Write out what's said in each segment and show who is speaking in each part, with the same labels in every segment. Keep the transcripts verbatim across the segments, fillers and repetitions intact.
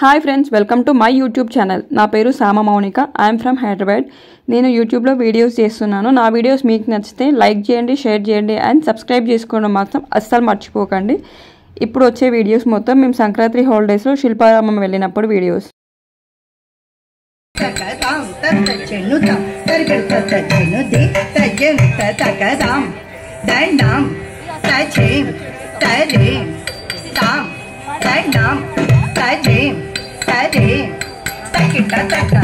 Speaker 1: Hi friends, welcome to my YouTube channel. నా పేరు సామ మౌనిక. I'm from Hyderabad. నేను యూట్యూబ్లో వీడియోస్ చేస్తున్నాను. నా వీడియోస్ మీకు నచ్చితే లైక్ చేయండి, షేర్ చేయండి అండ్ సబ్స్క్రైబ్ చేసుకోవడం మాత్రం అస్సలు మర్చిపోకండి. ఇప్పుడు వచ్చే వీడియోస్ మొత్తం మేము సంక్రాంతి హాలిడేస్లో శిల్పారామం వెళ్ళినప్పుడు videos.
Speaker 2: Tajim, tajim, takita taka,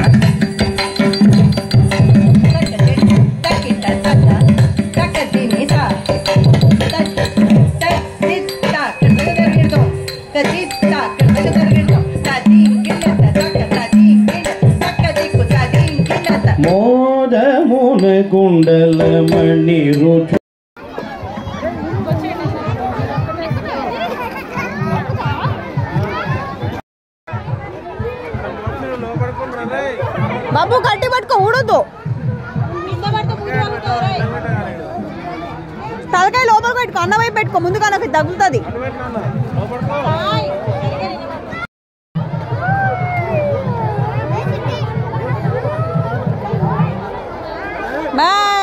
Speaker 2: takita taka, takadinita, takita, kadagirdo, kadita, kadagirdo, tadim gilata, taka tadim gilata, takadiku tadim gilata.
Speaker 3: Moda mona kundala mani ruchu.
Speaker 4: బాబు గట్టి పట్టుకో, ఊడొద్దు. తలకాయ లోపల పెట్టుకో, అన్న వైపు పెట్టుకో, ముందుగా నాకు తగులుతుంది. బాయ్.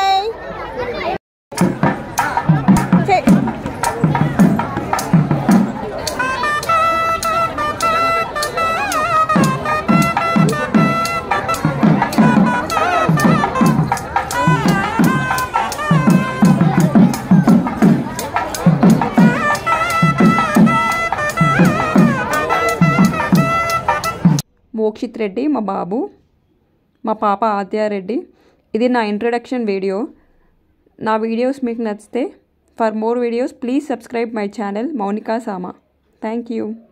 Speaker 1: మోక్షిత్ రెడ్డి మా బాబు, మా పాప ఆద్యారెడ్డి. ఇది నా ఇంట్రడక్షన్ వీడియో. నా వీడియోస్ మీకు నచ్చితే for more videos please subscribe my channel Mounika Sama. Thank you.